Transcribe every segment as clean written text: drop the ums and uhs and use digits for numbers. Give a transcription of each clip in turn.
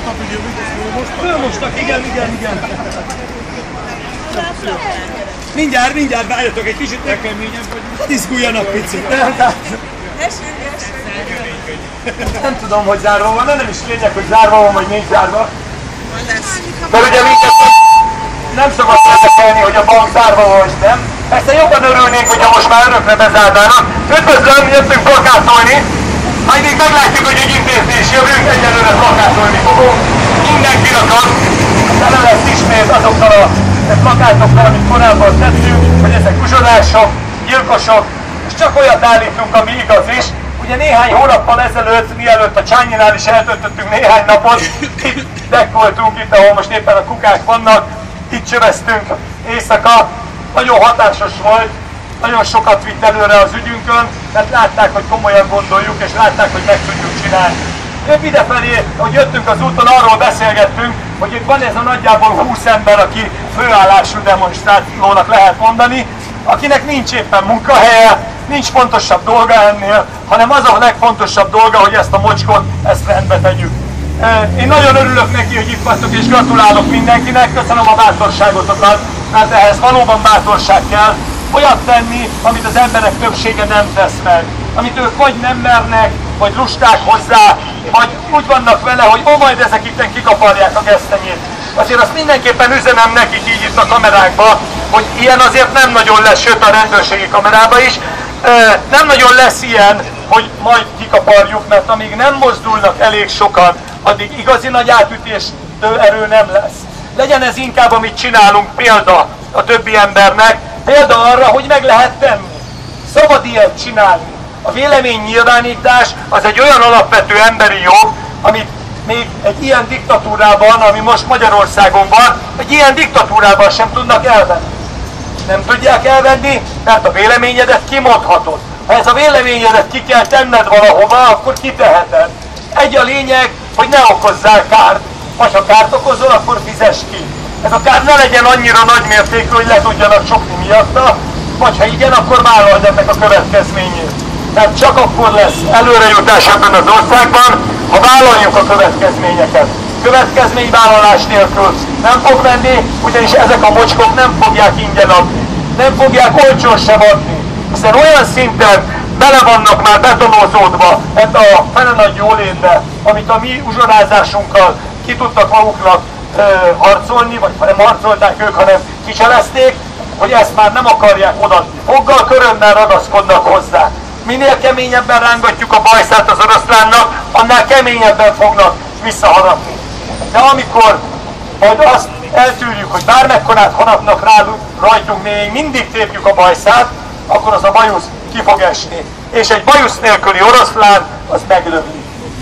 Fölmostak, igen. Mindjárt, várjatok egy kicsit, izguljanak picit. Nem tudom, hogy zárva van, de nem is lényeg, hogy zárva van, vagy nincs zárva. De ugye minket nem szabad érdekelni, hogy a bank zárva van, vagy nem. Persze jobban örülnénk, hogyha most már örökre bezárnának. Üdvözlöm, jöttünk plakátolni. Majd még meglátjuk, hogy ügyintézni is jövünk, egyelőre plakátolni fogunk. Mindenkinek tele lesz ismét azokkal a plakátokkal, amit korábban tettünk, hogy ezek uzsonások, gyilkosok, és csak olyat állítunk, ami igaz is. Ugye néhány hónappal ezelőtt, mielőtt a Csányinál is eltöltöttünk néhány napot, itt dekkoltunk, itt ahol most éppen a kukák vannak, itt csöveztünk éjszaka. Nagyon hatásos volt, nagyon sokat vitt előre az ügyünkön, mert látták, hogy komolyan gondoljuk, és látták, hogy meg tudjuk csinálni. Épp idefelé, ahogy jöttünk az úton, arról beszélgettünk, hogy itt van ez a nagyjából 20 ember, aki főállású demonstrálónak lehet mondani, akinek nincs éppen munkahelye, nincs fontosabb dolga ennél, hanem az a legfontosabb dolga, hogy ezt a mocskot, ezt rendbe tegyük. Én nagyon örülök neki, hogy itt vagytok, és gratulálok mindenkinek, köszönöm a bátorságotokat, mert ehhez valóban bátorság kell, olyat tenni, amit az emberek többsége nem tesz meg, amit ők vagy nem mernek, vagy lusták hozzá, vagy úgy vannak vele, hogy majd ezek itten kikaparják a gesztenyét. Azért azt mindenképpen üzenem nekik így itt a kamerákba, hogy ilyen azért nem nagyon lesz, sőt a rendőrségi kamerába is, nem nagyon lesz ilyen, hogy majd kikaparjuk, mert amíg nem mozdulnak elég sokan, addig igazi nagy átütésű erő nem lesz. Legyen ez inkább, amit csinálunk, példa a többi embernek, példa arra, hogy meg lehet tenni. Szabad ilyet csinálni. A véleménynyilvánítás az egy olyan alapvető emberi jog, amit még egy ilyen diktatúrában, ami most Magyarországon van, egy ilyen diktatúrában sem tudnak elvenni. Nem tudják elvenni, mert a véleményedet kimondhatod. Ha ez a véleményedet ki kell tenned valahova, akkor kiteheted. Egy a lényeg, hogy ne okozzál kárt, vagy ha kárt okozol, akkor fizess ki. Ez a kár ne legyen annyira nagy mértékű, hogy le tudjanak csukni miatta, vagy ha igen, akkor vállald ennek a következményét. Tehát csak akkor lesz előrejutás ebben az országban, ha vállaljuk a következményeket. Következményvállalás nélkül nem fog menni, ugyanis ezek a mocskok nem fogják ingyen adni. Nem fogják olcsón sem adni. Hiszen olyan szinten bele vannak már betonozódva ebbe a fele nagy jólétbe, amit a mi uzsorázásunkkal ki tudtak maguknak harcolni, vagy nem harcolták ők, hanem kicselezték, hogy ezt már nem akarják odaadni. Foggal, körömmel ragaszkodnak hozzá. Minél keményebben rángatjuk a bajszát az oroszlánnak, annál keményebben fognak visszaharapni. De amikor majd azt eltűrjük, hogy bármekkorát harapnak rajtunk, még mindig tépjük a bajszát, akkor az a bajusz ki fog esni. És egy bajusz nélküli oroszlán, az meglövi.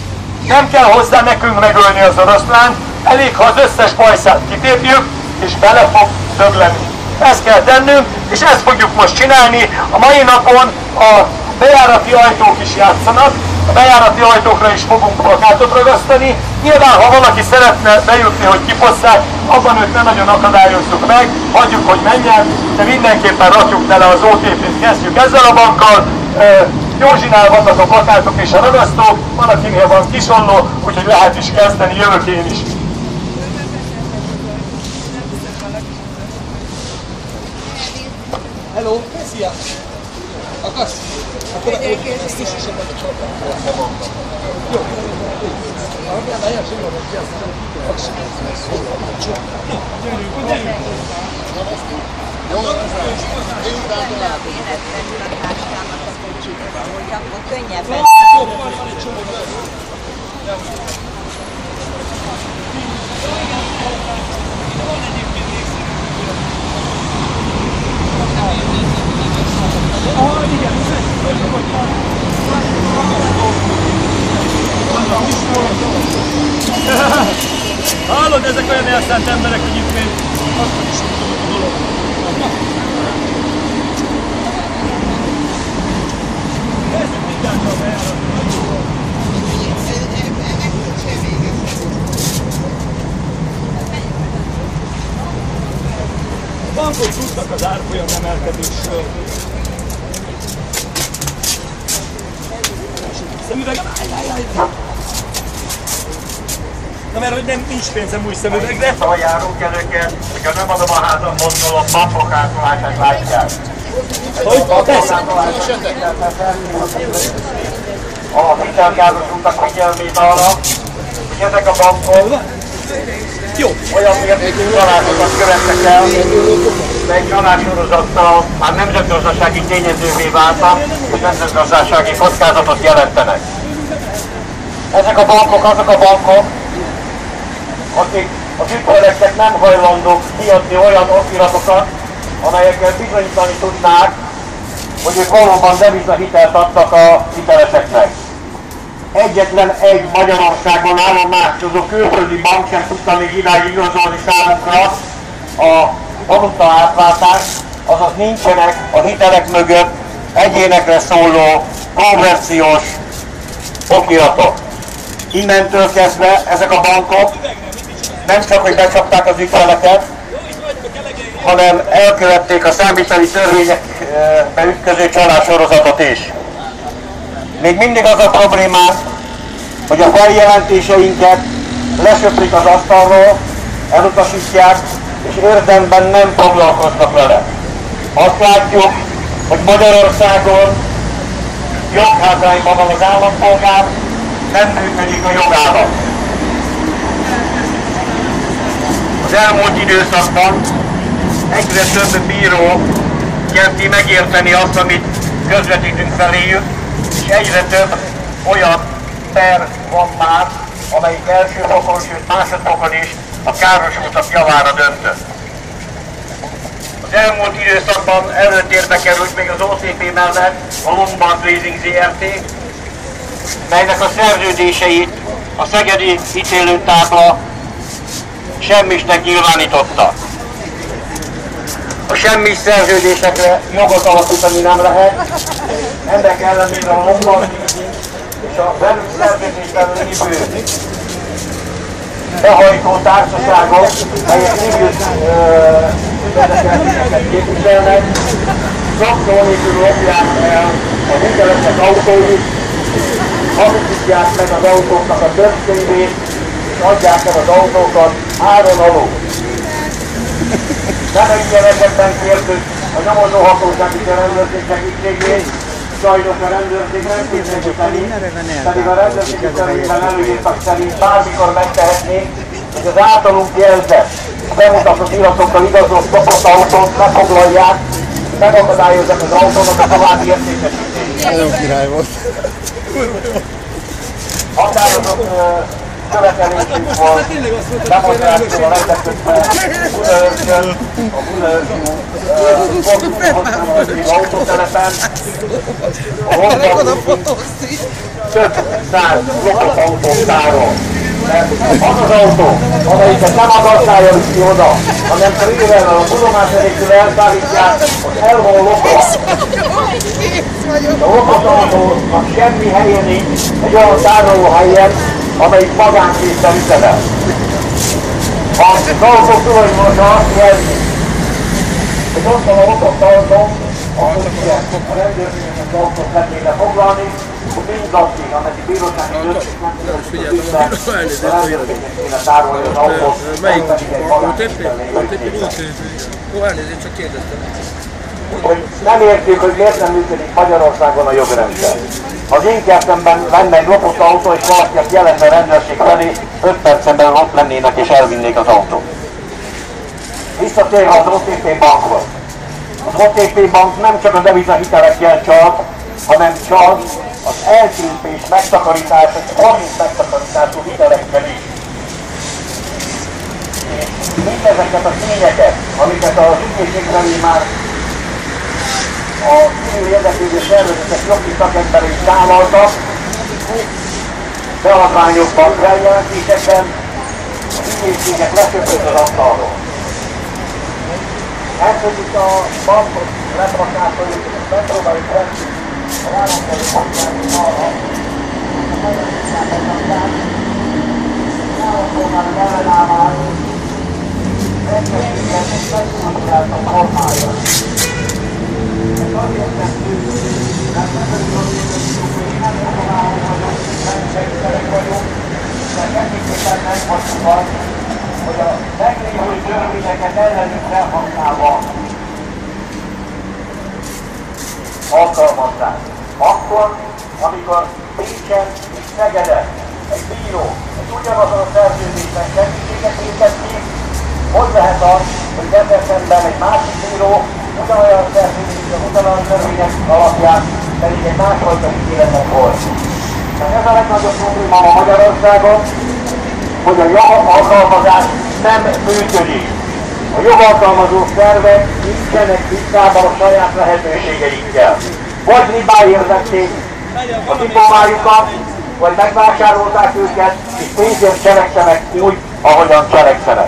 Nem kell hozzá nekünk megölni az oroszlánt, elég, ha az összes bajszát kitépjük, és bele fog dögleni. Ezt kell tennünk, és ezt fogjuk most csinálni. A mai napon a bejárati ajtók is játszanak, a bejárati ajtókra is fogunk plakátot ragasztani. Nyilván, ha valaki szeretne bejutni, hogy kifosszák, abban őt nem nagyon akadályozzuk meg, hagyjuk, hogy menjen, de mindenképpen rakjuk tele az OTP-t, kezdjük ezzel a bankkal. Józsinál vannak a plakátok és a ragasztók, van akinél van Kisolló, úgyhogy lehet is kezdeni, jövök én is. Hello, szia! Akarsz? Akkor ezt is esetleg a csapatban. Jó. Hallod, ezek olyan elszánt emberek, hogy itt még akkor is a dolog. Kezdjük mindjárt a bejáratot. A bankok tudtak az árfolyam emelkedésről. Szemüveg, állj! Na mert hogy nem nincs pénzem új szemüvegre. Szóval járunk előket, hogyha nem adom a házam, gondolom, bankok átolását látják. Hogy? Persze. A hitelkárosultak figyelmét arra, hogy ezek a bankok olyan mértékű családokat követtek el, mely családsorozattal már nemzetgazdasági tényezővé váltak, és nemzetgazdasági kockázatot jelentenek. Ezek a bankok azok a bankok, akik az ügyfeleknek nem hajlandók kiadni olyan okiratokat, amelyekkel bizonyítani tudnák, hogy ők valóban devizahitelt adtak a hiteleseknek. Egyetlen egy Magyarországon állomásozó külföldi bank sem tudta még idáig igazolni számunkra a valuta átváltást, azaz nincsenek a hitelek mögött egyénekre szóló konverciós okiratok. Innentől kezdve ezek a bankok nem csak, hogy becsapták az ügyfeleket, hanem elkövették a számviteli törvényekbe ütköző családsorozatot is. Még mindig az a problémák, hogy a feljelentéseinket lesöprik az asztalról, elutasítják, és érdemben nem foglalkoznak vele. Azt látjuk, hogy Magyarországon joghátrányban van az állampolgár, nem működik a jogállam. Az elmúlt időszakban egyre több bíró kezdi megérteni azt, amit közvetítünk feléjük, és egyre több olyan per van már, amelyik első fokon, sőt másodfokon is a károsultak javára döntött. Az elmúlt időszakban előtérbe került még az OTP mellett a Lombard Leasing Zrt., melynek a szerződéseit a szegedi ítélőtábla semmisnek nyilvánította. A semmis szerződésekre jogot alapítani nem lehet, ennek ellenére a Lombard és a velük szerződésben lévő behajtó társaságok, melyek civil érdekeltségeket képviselnek, szaktól nélkül lopják el a hitelesek autóit, hamisítják meg az autóknak a többségét, és adják el az autókat áron alul. Nem egy ilyen esetben kértük a nyomozóhatósági rendőrség segítségét, sajnos a rendőrség nem képzelni, pedig a rendőrségi törvényben előírtak szerint bármikor megtehetnék, hogy az általunk jelzett, bemutatott iratokkal igazolt kopott autót megfoglalják, megakadályozzák az autónak a további értékesítését. Nagyon király volt. Határozott követelésünk volt, demonstrációval rendezkötve Budaörsön, a Budaörsi autótelepen, a Lombard több száz lopott autót tárol. Az az autó, amelyiket nem az asszályra viszi oda, hanem trélerrel a tudomás nélkül elszállítják, hogy el van lopva. A lopott autónak semmi helye nincs egy olyan tárolóhelyen, amelyik magánkézben ütemel. Az autó tulajdonosa azt jelzi, hogy ott van a lopott autó, akkor ugye a rendőrségnek az autót le kéne foglalni, hogy mindaddig, ameddig bírósági döntés nem tudott, a rendőrségnek kéne tárolni az autót, nem pedig egy magánkézben lévő cégben. Ó, elnézést, csak kérdeztem. Nem értjük, hogy miért nem működik Magyarországon a jogrendszer. Az én kertemben lenne egy lopott autó, és valaki, aki jelenne a rendőrség felé, 5 percen belül ott lennének és elvinnék az autót. Visszatérve az OTP bankhoz. Az OTP bank nem csak a devizahitelekkel csalt, hanem csalt az eltűntés megtakarítás, egy 30 megtakarítású hitelekkel is. Mindezeket a tényeket, amiket az ügyészségben már a civil érdeklődő szervezetek jogi szakemberei tálaltak, beadványokban, feljelentésekben, az ügyészségek lesöpött az asztalról. Ez, hogy itt a bankot letrakásoljuk, és megpróbáljuk venni a választói bankját arra, a magyarországon kapján, az állampolgárok ellenállás, rendszerűen megszabaduláltak kormányra. Ez azért tettük, mert nem tudjuk, hogy nem találunk vagyunk, nem segítenek vagyunk, Semmiképpen nem mondjuk azt, hogy a meglévő törvényeket ellenünk felhasználva alkalmazzák. Akkor, amikor Pécsen és Szegeden egy bíró egy ugyanazon a szerződésben segítséget lépett ki, hogy lehet az, hogy Debrecenben egy másik bíró ugyanolyan szerződésben, ugyanolyan törvények alapján pedig egy másfajta ítéletet volt. Tehát ez a legnagyobb probléma a Magyarországon, hogy a jogalkalmazás nem működik. A jogalkalmazó szervek nincsenek tisztában a saját lehetőségeikkel. Vagy hibára érzették a diplomájukat, vagy megvásárolták őket, és pénzért cselekszenek úgy, ahogyan cselekszenek.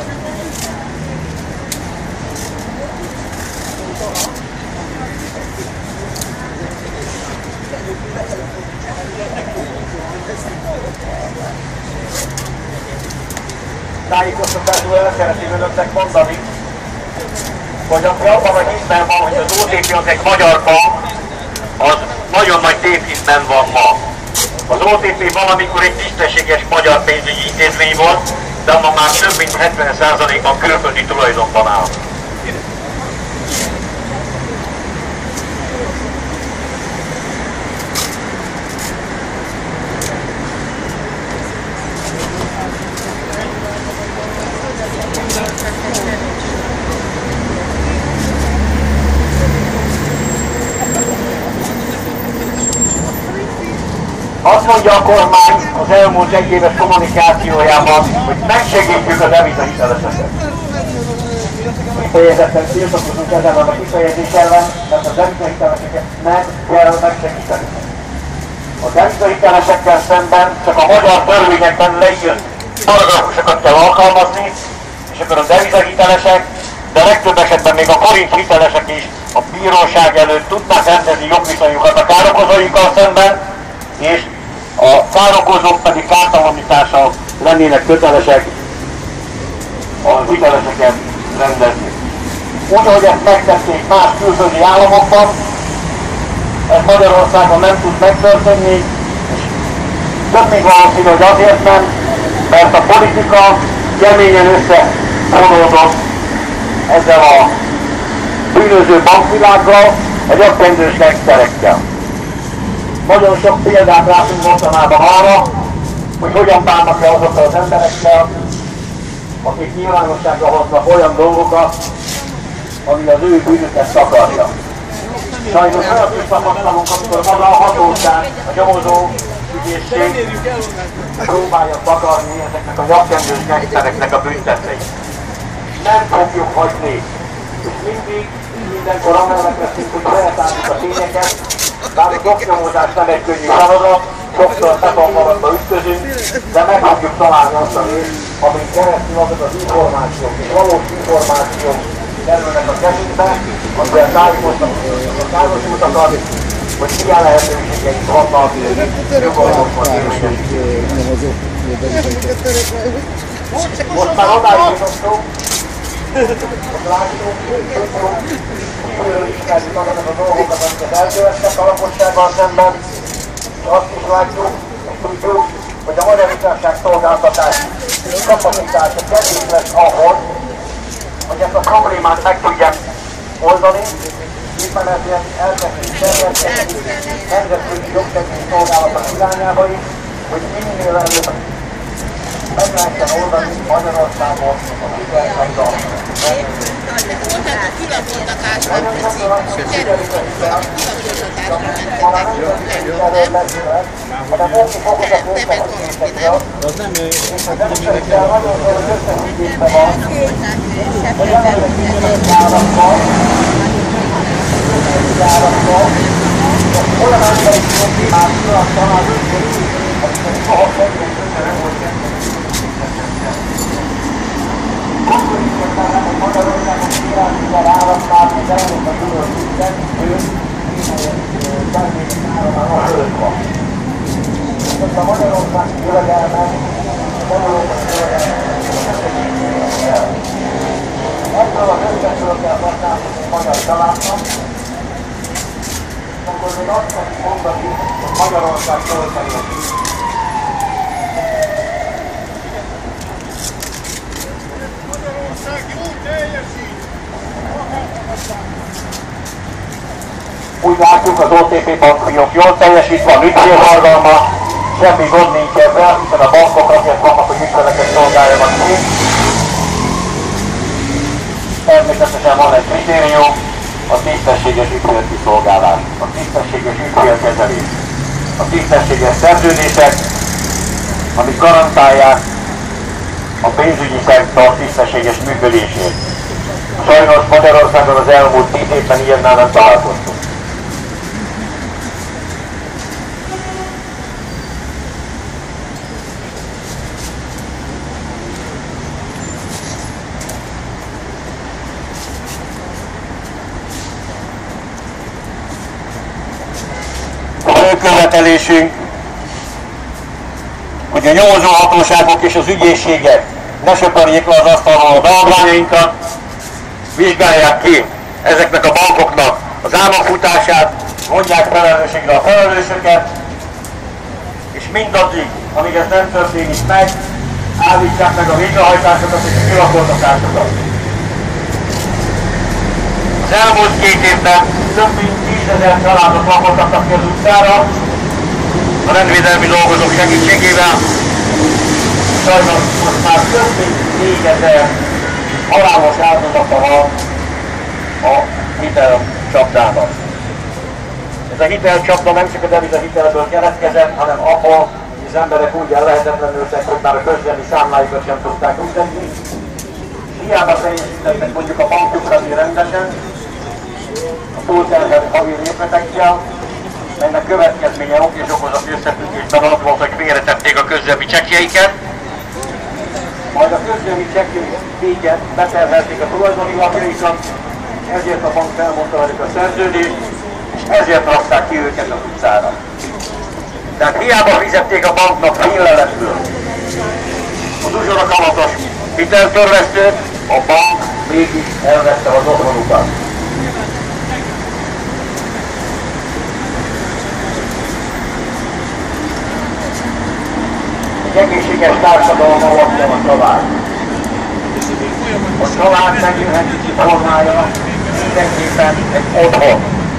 Tájékoztatásról el szeretném önöknek mondani, hogy aki abban a hitben van, hogy az OTP az egy magyar bank, az nagyon nagy tévhitben van ma. Az OTP valamikor egy tisztességes magyar pénzügyi intézmény volt, de ma már több mint 70%-ban külföldi tulajdonban áll. Azt mondja a kormány az elmúlt egyéves kommunikációjában, hogy megsegítjük a devizahiteleseket. Kifejezetten tiltakozunk ezen a kifejezés ellen, mert a devizahiteleseket nem kell megsegíteni. A devizahitelesekkel szemben csak a magyar törvényekben leírt paragrafusokat kell alkalmazni, és akkor a devizahitelesek, de legtöbb esetben még a forint hitelesek is a bíróság előtt tudnak rendezni jogviszonyukat a károkozóikkal szemben, és a károkozók pedig kártalanítással lennének kötelesek a hiteleseket rendezni. Úgy, ahogy ezt megtették más külföldi államokban, ez Magyarországon nem tud megtörténni, és több még valószínű, hogy azért nem, mert a politika keményen összefonódott ezzel a bűnöző bankvilággal, a gyakorlendős gengszterekkel. Nagyon sok példát látunk mostanában arra, hogy hogyan bánnak le azokkal az emberekkel, akik nyilvánosságra hoznak olyan dolgokat, ami az ő bűnüket takarja. Sajnos olyan is tapasztalunk, amikor maga a hatóság, a nyomozó ügyészség próbálja takarni ezeknek a nyakkendős gengsztereknek a bünteteit. Nem fogjuk hagyni, és mindig, mindenkor amellett leszünk, hogy feltárjuk a tényeket, bár a oknyomozás nem egy könnyű feladat, sokszor betonvalatba ütközünk, de meg fogjuk találni azt a részt, amin keresztül azok az információk és valós információk kerülnek a kezünkbe, amivel tájékoztatunk a károsultakat, hogy milyen lehetőségeink vannak jogorvosban érvényesítésére. Most már odáig jutottunk, hogy látjuk, hogy ismerjük azokat a dolgokat, amiket elkövettek a lakossággal szemben, és azt is látjuk, és tudjuk, hogy a magyar igazságszolgáltatás kapacitása kevés lesz ahhoz, hogy ezt a problémát meg tudják oldani, éppen ezért elkezdjük tervezni nemzetközi jogtechnikai szolgálatok irányába is, hogy minél előbb meg lehessen oldani Magyarországon a hitelhelyzat. Tehát a kilakoltatásban sikerült a Az nem olyan emberi problémákkal találjuk, hogy soha senki nem volt akkor is értelem, hogy Magyarországon királyúval állatlázni az Európai Uniós szinten, ő természet áramán a föld van. Most a Magyarország jövedelmet, az Európai jövedelmet ebből az összesről kell használni magyar családnak, akkor még azt kell mondani, hogy Magyarország fölfelé. Úgy látjuk, az OTP bankfiók jól teljesít, van ügyfélhallgalma, semmi gond nincs ebben, hiszen a bankok azért vannak, hogy ügyfeleket szolgáljanak ki. Természetesen van egy kritérium, a tisztességes ügyfélkiszolgálás, a tisztességes ügyfélkezelés, a tisztességes szerződések, amik garantálják a pénzügyi szektor tisztességes működését. Sajnos Magyarországon az elmúlt 10 évben ilyennel nem találkoztunk. Követelésünk, hogy a nyomozóhatóságok és az ügyészségek ne söpörjék le az asztalról a beadványainkat, vizsgálják ki ezeknek a bankoknak az államfutását, vonják felelősségre a felelősöket, és mindaddig, amíg ez nem történik meg, állítsák meg a végrehajtásokat és a kilakoltatásokat. Az elmúlt 2 évben több mint 10 000 családot lakoltattak ki az utcára, a rendvédelmi dolgozók segítségével. Sajnos most már több mint 4000 halálos áldozata van a hitelcsapdának. Ez a hitelcsapda nem csak a devizahitelből keletkezett, hanem abból, hogy az emberek úgy ellehetetlenültek, hogy már a közlemi számláikat sem tudták üzenni. Hiába teljesítettek mondjuk a bankjukra rendesen, a túlterhelt havi lépletekkel, ennek következménye ok és okozati összefüggésben az volt, hogy félretették a közlemi csekkjeiket, majd a közlemi csekkjeiket beterhelték a tulajdoni lapjaikat, ezért a bank felmondta velük a szerződést, és ezért rakták ki őket az utcára. Tehát hiába fizették a banknak féleletből az uzsora kamatos hiteltörlesztőt, a bank mégis elvette az otthonukat. Egy egészséges társadalom alapja a család. A család megélhetési formája mindenképpen egy otthon.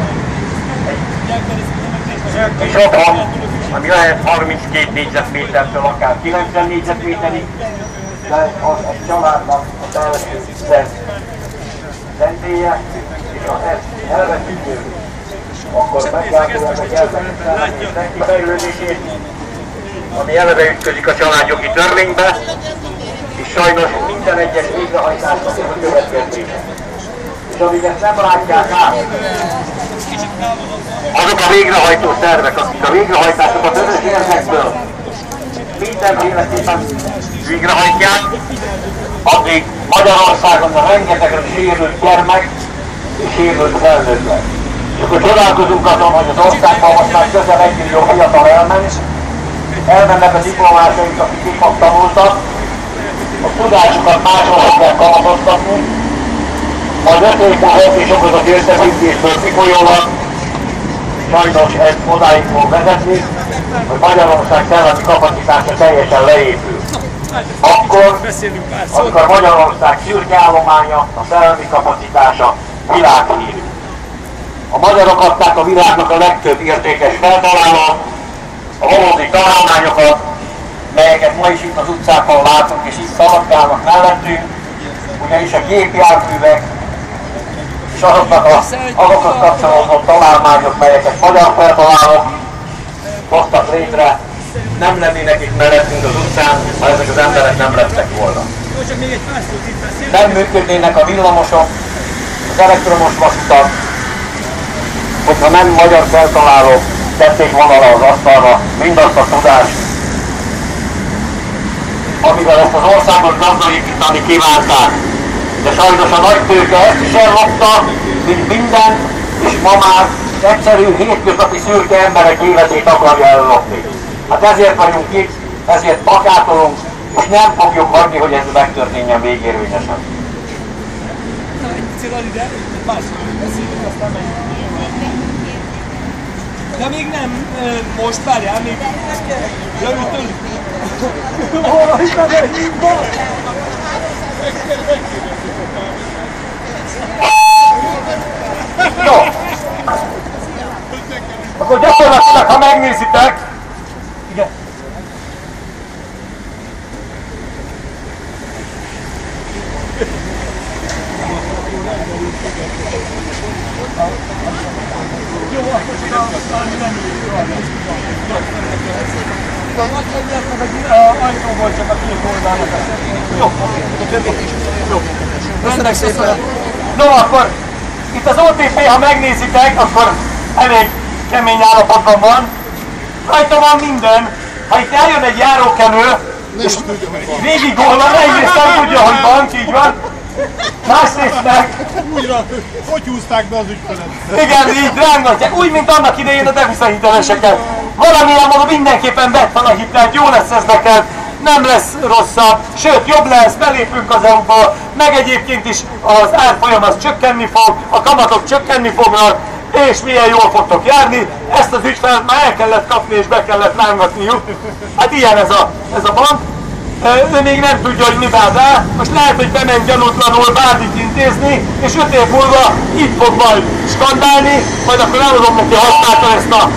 Egy szűk kis otthon, ami lehet 32 négyzetmétertől akár 90 négyzetméterig, de az egy családnak a belső szentélye, és ha ezt elvetjük, akkor meggátolják a gyermekek lelki fejlődését, ami eleve ütközik a családjogi törvénybe, és sajnos minden egyes végrehajtásnak ez a következménye. És amíg ezt nem látják át, azok a végrehajtó szervek, akik a végrehajtásokat közös érdekből mindenféleképpen végrehajtják, addig Magyarországon a rengeteg sérült gyermek és sérült felnőtt lesz. És akkor csodálkozunk azon, hogy az országban most már közel 1 millió fiatal elmennek a diplomásaik, akik itt tanultak, a tudásukat máshol kell kamatoztatni, majd 5 év múlva és okozott összefüggésből kifolyólag, sajnos ez odáig fog vezetni, hogy Magyarország szellemi kapacitása teljesen leépül. Akkor, amikor Magyarország szürke állománya, a szellemi kapacitása világhírű. A magyarok adták a világnak a legtöbb értékes feltalálót, a valódi találmányokat, melyeket ma is itt az utcákon látunk és itt szaladgálnak mellettünk, ugyanis a gépjárművek és azokhoz kapcsolódó találmányok, melyeket magyar feltalálók hoztak létre, nem lennének itt mellettünk az utcán, ha ezek az emberek nem lettek volna. Nem működnének a villamosok, az elektromos vasutak, hogyha nem magyar feltalálók tették volna le az asztalra mindazt a tudást, amivel ezt az országot gazdagítani kívánták. De sajnos a nagy tőke ezt is ellopta, mint minden, és ma már egyszerű, hétköznapi szürke emberek életét akarja ellopni. Hát ezért vagyunk itt, ezért plakátolunk, és nem fogjuk hagyni, hogy ez megtörténjen végérvényesen. De még nem, most várjál, még leültünk. Jó, ha megnézitek, igen. Jó, akkor nem ajtó volt csak a két oldalnak. Jó. Jó. Köszönöm szépen. No, akkor itt az OTP, ha megnézitek, akkor elég kemény állapotban van. Rajta van minden. Ha itt eljön egy járókelő, és végigolva, egyrészt nem tudja, hogy van, így van. Másrészt meg... Újra, hogy húzták be az ügyfelet? Igen, így rángatják, úgy, mint annak idején a devizahiteleseket. Valamilyen módon mindenképpen vett van a hitelt, jó lesz ez neked, nem lesz rosszabb, sőt jobb lesz, belépünk az EU-ba, meg egyébként is az árfolyam az csökkenni fog, a kamatok csökkenni fognak, és milyen jól fogtok járni. Ezt az ügyfelet már el kellett kapni és be kellett rángatniuk. Hát ilyen ez a bank. Ő még nem tudja, hogy mi vár rá. Most lehet, hogy bement gyanútlanul bármit intézni, és 5 év múlva itt fog majd skandálni, majd akkor elhozom neki használtan ezt a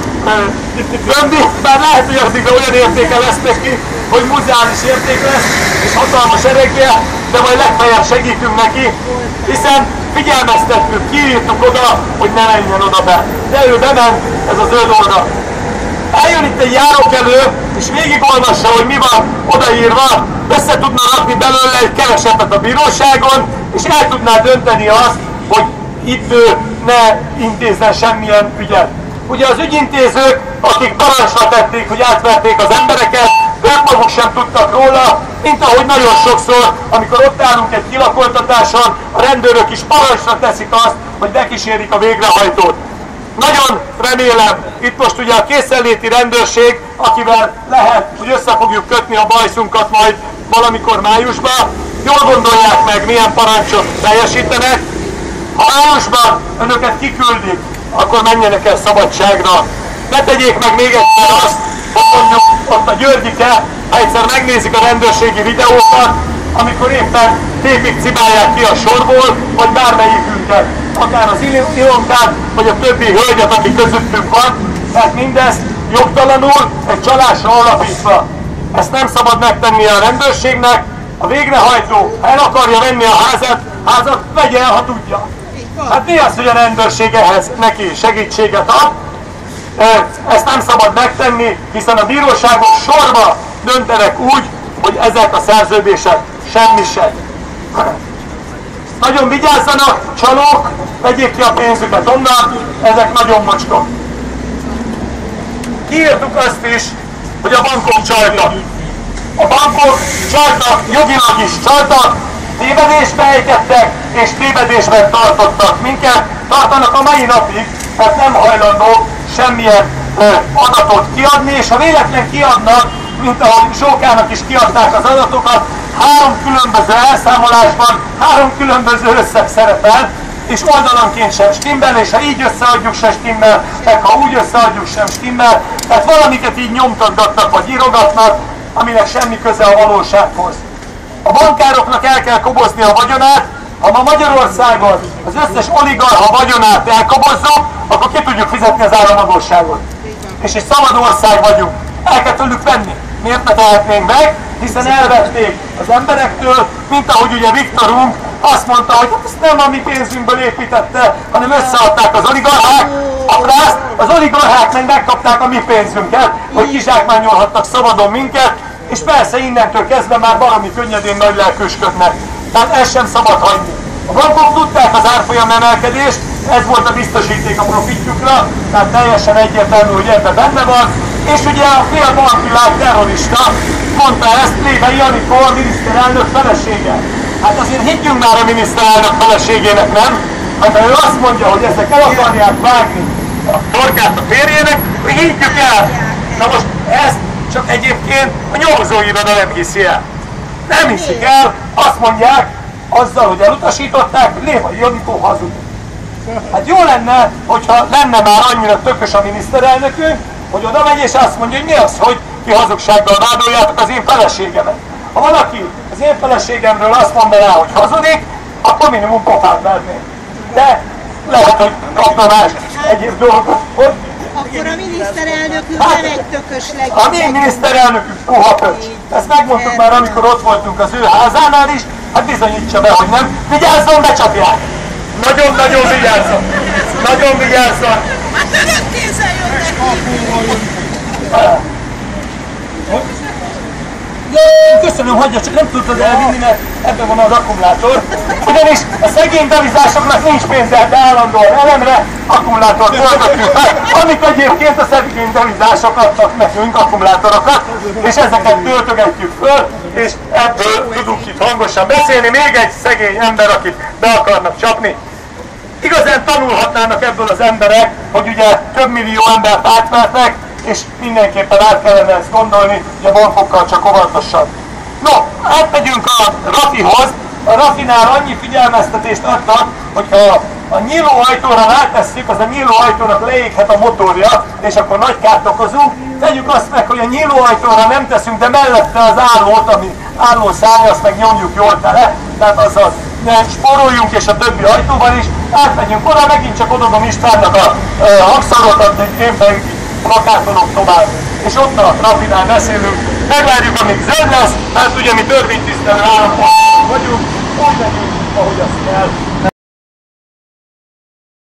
gömbit, bár lehet, hogy addigra olyan értéke lesz neki, hogy muzeális érték lesz, és hatalmas ereje, de majd legfeljebb segítünk neki, hiszen figyelmeztettük, kiírtuk oda, hogy ne menjen oda be. De ő bement, ez a zöld oldal. Eljön itt egy járókelő, és végigolvassa, hogy mi van odaírva, össze tudna rakni belőle egy keresetet a bíróságon, és el tudná dönteni azt, hogy itt ő ne intézzen semmilyen ügyet. Ugye az ügyintézők, akik parancsra tették, hogy átverték az embereket, ők maguk sem tudtak róla, mint ahogy nagyon sokszor, amikor ott állunk egy kilakoltatáson, a rendőrök is parancsra teszik azt, hogy bekísérik a végrehajtót. Nagyon remélem, itt most ugye a készenléti rendőrség, akivel lehet, hogy össze fogjuk kötni a bajszunkat majd valamikor májusban, jól gondolják meg, milyen parancsot teljesítenek. Ha májusban önöket kiküldik, akkor menjenek el szabadságra. Ne tegyék meg még egyszer azt, hogy mondjuk ott a Györgyike, ha egyszer megnézik a rendőrségi videókat, amikor éppen tépik, cibálják ki a sorból, vagy bármelyikünket, akár az Ilonkát, vagy a többi hölgyet, aki közöttünk van, tehát mindezt jogtalanul, egy csalásra alapítva. Ezt nem szabad megtenni a rendőrségnek, a végrehajtó, ha el akarja venni a házat vegye el, ha tudja. Hát mi az, hogy a rendőrség ehhez neki segítséget ad? Ezt nem szabad megtenni, hiszen a bíróságok sorba döntenek úgy, hogy ezek a szerződések semmisek. Nagyon vigyázzanak, csalók, vegyék ki a pénzüket onnan, ezek nagyon mocskok. Kiírtuk azt is, hogy a bankok csaltak. A bankok csaltak, jogilag is csaltak, tévedésbe ejtettek és tévedésben tartottak minket, tartanak a mai napig, mert nem hajlandók semmilyen adatot kiadni, és ha véletlen kiadnak, mint ahogy Zsókának is kiadták az adatokat, 3 különböző elszámolásban 3 különböző összeg szerepel, és oldalanként sem stimmel, és ha így összeadjuk sem stimmel, meg ha úgy összeadjuk sem stimmel, tehát valamiket így nyomtatgatnak vagy írogatnak, aminek semmi köze a valósághoz. A bankároknak el kell kobozni a vagyonát, ha ma Magyarországon az összes oligarcha vagyonát elkobozzuk, akkor ki tudjuk fizetni az államadósságot. És egy szabad ország vagyunk. El kell tőlük venni. Miért ne tehetnénk meg? Hiszen elvették az emberektől, mint ahogy ugye Viktorunk azt mondta, hogy hát ezt nem a mi pénzünkből építette, hanem összeadták az oligarchák, akkor ezt az oligarchák meg megkapták a mi pénzünket, hogy kizsákmányolhattak szabadon minket, és persze innentől kezdve már valami könnyedén nagylelkűsködnek. Tehát ezt sem szabad hagyni. A bankok tudták az árfolyam emelkedést, ez volt a biztosíték a profitjukra, tehát teljesen egyértelmű, hogy ebben benne van, és ugye a fél bankvilág terrorista mondta ezt Lévai Anikó, a miniszterelnök felesége. Hát azért higgyünk már a miniszterelnök feleségének, nem? Hát ha ő azt mondja, hogy ezek el akarják vágni a torkát a férjének, hogy higgyük el. Na most ezt csak egyébként a nyomozóiroda nem hiszi el. Nem hiszik el, azt mondják, azzal, hogy elutasították, Lévai Anikó hazudik. Hát jó lenne, hogyha lenne már annyira tökös a miniszterelnökünk, hogy oda megy és azt mondja, hogy mi az, hogy ti hazugsággal vádoljátok az én feleségemet. Ha valaki az én feleségemről azt mondaná, hogy hazudik, akkor minimum pofát vernék. De lehet, hogy kapna más egyéb dolgot, hogy Akkor a miniszterelnökünk nem egy tökös legyen. A mi miniszterelnökünk puha pöcs. Ezt megmondtuk már, amikor ott voltunk az ő házánál is, hát bizonyítsa be, hogy nem. Vigyázzon, becsapják! Nagyon-nagyon vigyázzon! Nagyon vigyázzon! Hát török kézzel jönnek Köszönöm, hagyja, csak nem tudtad elvinni, mert ebben van az akkumulátor. Ugyanis a szegény devizásoknak nincs pénze, de állandóan elemre akkumulátort töltöttünk fel, amit egyébként a szegény devizások adtak nekünk, akkumulátorokat, és ezeket töltögetjük föl, és ebből tudunk itt hangosan beszélni. Még egy szegény ember, akit be akarnak csapni. Igazán tanulhatnának ebből az emberek, hogy ugye több millió embert átvertek, és mindenképpen át kellene ezt gondolni, hogy a bankokkal csak óvatosan. No, átmegyünk a Rafihoz. A Rafinál annyi figyelmeztetést adtak, hogy ha a nyílóajtóra rátesszük, az a nyílóajtónak leéghet a motorja, és akkor nagy kárt okozunk. Tegyük azt meg, hogy a nyílóajtóra nem teszünk, de mellette az állót, ami állószány, azt meg nyomjuk jól tele, tehát azzal ne spóroljunk, és a többi ajtóban is. Átmegyünk oda, megint csak odadom Istvánnak a hangszorokat, hogy én pedig plakátolok tovább. És ott a Rafinál beszélünk, megvárjuk, amíg zöld lesz, mert ugye mi törvénytisztelő állampolgárok vagyunk, úgy megyünk, ahogy azt kell.